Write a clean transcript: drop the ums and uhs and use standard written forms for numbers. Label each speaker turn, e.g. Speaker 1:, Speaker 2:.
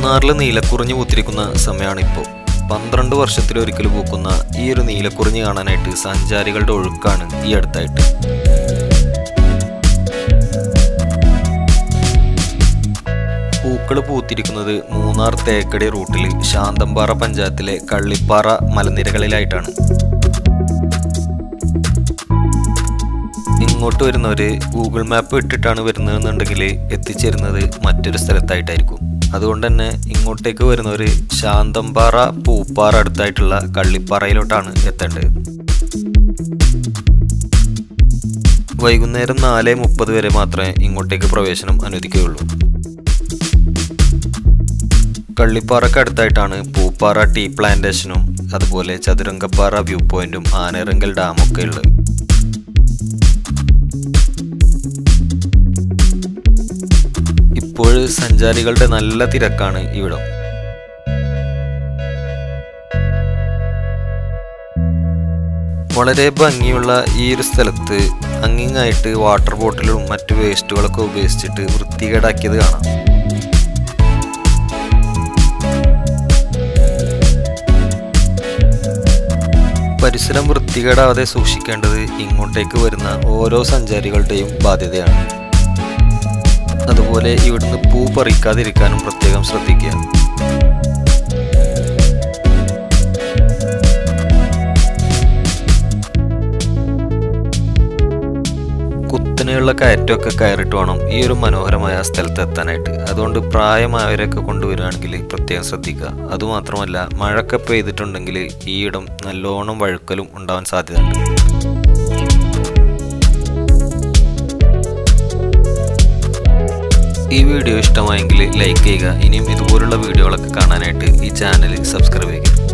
Speaker 1: മൂന്നാറിൽ നീലക്കുറിഞ്ഞി പൂത്തിരിക്കുന്ന സമയമാണിപ്പോൾ. 12 വർഷത്തിലൊരിക്കൽ പൂക്കുന്ന ഈ ഒരു നീലക്കുറിഞ്ഞി കാണാനായിട്ട് സഞ്ചാരികളുടെ ഒഴുക്കാണ് ഈ അടുത്തായിട്ട്. പൂക്കൾ പൂത്തിരിക്കുന്നത് മൂന്നാർ തേക്കടി റൂട്ടിൽ ശാന്തമ്പാറ പഞ്ചായത്തിലെ കള്ളിപ്പാറ മലനിരകളിലായിട്ടാണ്. ഇങ്ങോട്ട് വരുന്നവര് ഗൂഗിൾ മാപ്പ് ഇട്ടിട്ടാണ് വരുന്നതെന്നുണ്ടെങ്കിൽ എത്തിച്ചേരുന്നത് മറ്റൊരു സ്ഥലത്തായിട്ടായിരിക്കും. അതുകൊണ്ട് തന്നെ ഇങ്ങോട്ടേക്ക് വരുന്നവർ ശാന്തമ്പാറ പൂപ്പാറ അടുത്തായിട്ടുള്ള കള്ളിപ്പാറയിലോട്ടാണ് എത്തേണ്ടത്. വൈകുന്നേരം 4:30 വരെ മാത്രമേ ഇങ്ങോട്ടേക്ക് പ്രവേശനം അനുവദിക്കുകയുള്ളൂ. കള്ളിപ്പാറക്ക് അടുത്തായിട്ടാണ് പൂപ്പാറ ടീ പ്ലാന്റേഷനും അതുപോലെ ചതുരംഗപ്പാറ വ്യൂ പോയിന്റും ആനയിറങ്കൽ ഡാമൊക്കെ ഉള്ളത്. ഇപ്പോൾ സഞ്ചാരികളുടെ നല്ല തിരക്കാണ് ഇവിടം. വളരെ ഭംഗിയുള്ള ഈ ഒരു സ്ഥലത്ത് അങ്ങിങ്ങായിട്ട് വാട്ടർ ബോട്ടിലും മറ്റു വേസ്റ്റുകളൊക്കെ ഉപയോഗിച്ചിട്ട് വൃത്തികേടാക്കിയത് കാണാം. പരിസരം വൃത്തികേടാവാതെ സൂക്ഷിക്കേണ്ടത് ഇങ്ങോട്ടേക്ക് വരുന്ന ഓരോ സഞ്ചാരികളുടെയും ബാധ്യതയാണ്. അതുപോലെ ഇവിടുന്ന് പൂ പറിക്കാതിരിക്കാനും പ്രത്യേകം ശ്രദ്ധിക്കുക. കുത്തനെയുള്ള കയറ്റമൊക്കെ കയറിട്ട് വേണം ഈ ഒരു മനോഹരമായ സ്ഥലത്ത് എത്താനായിട്ട്. അതുകൊണ്ട് പ്രായമായവരൊക്കെ കൊണ്ടുവരികയാണെങ്കിൽ പ്രത്യേകം ശ്രദ്ധിക്കുക. അതുമാത്രമല്ല, മഴയൊക്കെ പെയ്തിട്ടുണ്ടെങ്കിൽ ഈ ഇടം നല്ലോണം വഴുക്കലും ഉണ്ടാവാൻ സാധ്യതയുണ്ട്. ഈ വീഡിയോ ഇഷ്ടമായെങ്കിൽ ലൈക്ക് ചെയ്യുക. ഇനിയും ഇതുപോലുള്ള വീഡിയോകളൊക്കെ കാണാനായിട്ട് ഈ ചാനൽ സബ്സ്ക്രൈബ് ചെയ്യുക.